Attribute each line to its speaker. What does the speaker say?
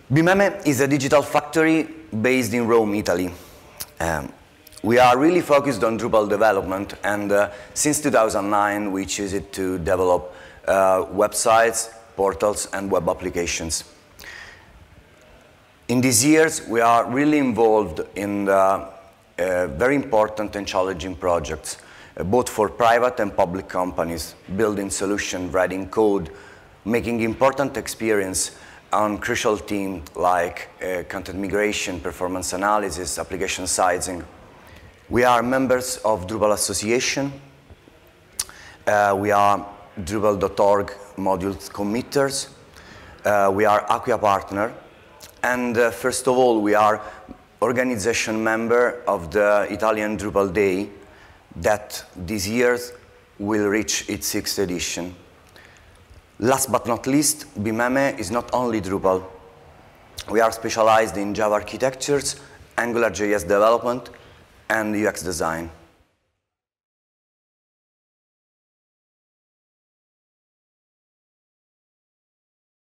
Speaker 1: BIMEME is a digital factory based in Rome, Italy. We are really focused on Drupal development, and since 2009 we choose it to develop websites, portals and web applications. In these years we are really involved in very important and challenging projects, both for private and public companies, building solutions, writing code, making important experience on crucial themes like content migration, performance analysis, application sizing. We are members of Drupal Association. We are Drupal.org modules committers. We are Acquia partner. And first of all, we are organization member of the Italian Drupal Day that this year will reach its 6th edition. Last but not least, BIMEME is not only Drupal. We are specialized in Java architectures, AngularJS development, and UX design.